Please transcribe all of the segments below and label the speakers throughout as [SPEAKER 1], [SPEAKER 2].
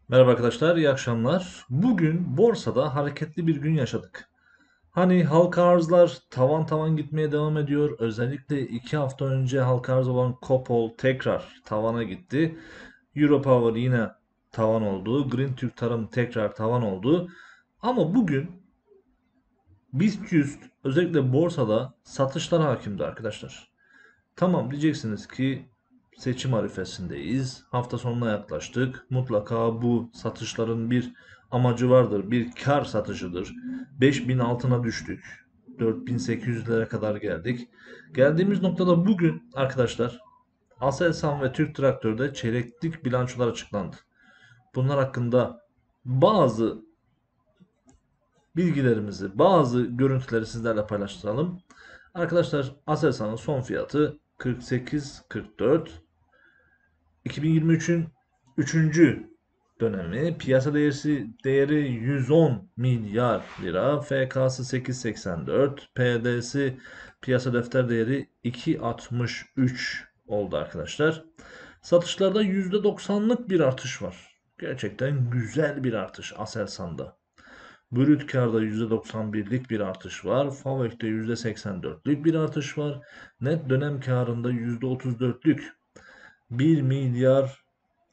[SPEAKER 1] Merhaba arkadaşlar, iyi akşamlar. Bugün borsada hareketli bir gün yaşadık. Hani halka arzlar tavan tavan gitmeye devam ediyor. Özellikle 2 hafta önce halka arz olan Kopol tekrar tavana gitti. Europower yine tavan oldu. Green Türk Tarım tekrar tavan oldu. Ama bugün BIST 100 özellikle borsada satışlar hakimdi arkadaşlar. Tamam diyeceksiniz ki seçim arifesindeyiz. Hafta sonuna yaklaştık. Mutlaka bu satışların bir amacı vardır. Bir kar satışıdır. 5000 altına düştük. 4800'lere kadar geldik. Geldiğimiz noktada bugün arkadaşlar Aselsan ve Türk Traktör'de çeyreklik bilançolar açıklandı. Bunlar hakkında bazı bilgilerimizi, bazı görüntüleri sizlerle paylaştıralım. Arkadaşlar Aselsan'ın son fiyatı 48.44. 2023'ün 3. dönemi piyasa değeri 110 milyar lira, FK'sı 8.84, PD'si piyasa defter değeri 2.63 oldu arkadaşlar. Satışlarda %90'lık bir artış var. Gerçekten güzel bir artış Aselsan'da. Brüt karda %91'lik bir artış var. FAVÖK'te %84'lük bir artış var. Net dönem karında %34'lük 1 milyar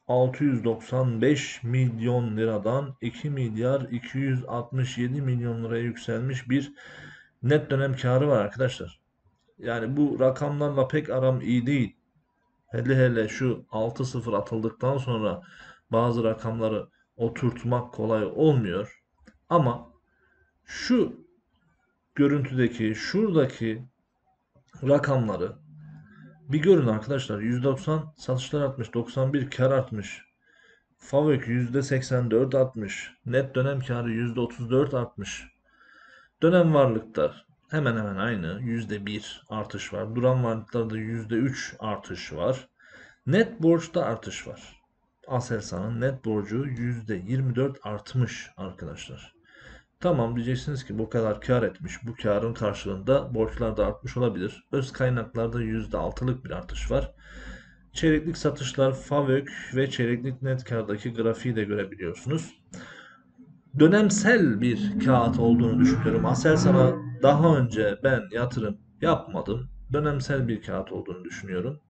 [SPEAKER 1] 695 milyon liradan 2 milyar 267 milyon liraya yükselmiş bir net dönem karı var arkadaşlar. Yani bu rakamlarla pek aram iyi değil. Hele şu 6-0 atıldıktan sonra bazı rakamları oturtmak kolay olmuyor. Ama şu görüntüdeki, şuradaki rakamları bir görün arkadaşlar. 190 satışlar artmış, 91 kar artmış. FAVÖK %84 artmış. Net dönem karı %34 artmış. Dönem varlıklar hemen hemen aynı. %1 artış var. Duran varlıklarda %3 artış var. Net borçta artış var. Aselsan'ın net borcu %24 artmış arkadaşlar. Tamam diyeceksiniz ki bu kadar kar etmiş. Bu karın karşılığında borçlar da artmış olabilir. Öz kaynaklarda %6'lık bir artış var. Çeyreklik satışlar FAVÖK ve çeyreklik net kardaki grafiği de görebiliyorsunuz. Dönemsel bir kağıt olduğunu düşünüyorum. Aselsan'a daha önce ben yatırım yapmadım. Dönemsel bir kağıt olduğunu düşünüyorum.